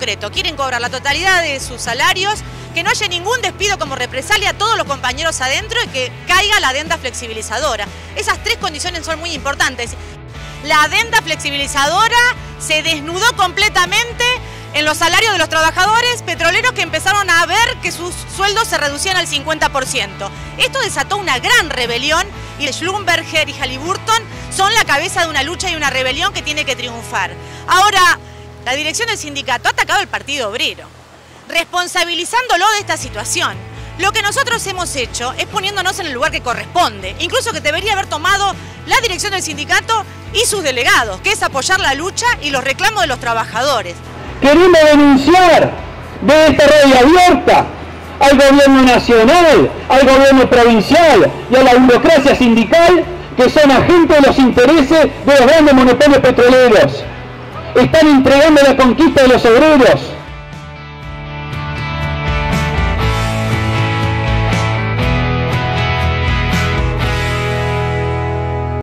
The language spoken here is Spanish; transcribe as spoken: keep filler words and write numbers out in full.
concreto. Quieren cobrar la totalidad de sus salarios, que no haya ningún despido como represalia a todos los compañeros adentro y que caiga la adenda flexibilizadora. Esas tres condiciones son muy importantes. La adenda flexibilizadora se desnudó completamente en los salarios de los trabajadores petroleros, que empezaron a ver que sus sueldos se reducían al cincuenta por ciento. Esto desató una gran rebelión y Schlumberger y Halliburton son la cabeza de una lucha y una rebelión que tiene que triunfar. Ahora, la dirección del sindicato ha atacado al Partido Obrero, responsabilizándolo de esta situación. Lo que nosotros hemos hecho es poniéndonos en el lugar que corresponde, incluso que debería haber tomado la dirección del sindicato y sus delegados, que es apoyar la lucha y los reclamos de los trabajadores. Queremos denunciar de esta radio abierta al gobierno nacional, al gobierno provincial y a la burocracia sindical, que son agentes de los intereses de los grandes monopolios petroleros. Están entregando la conquista de los obreros.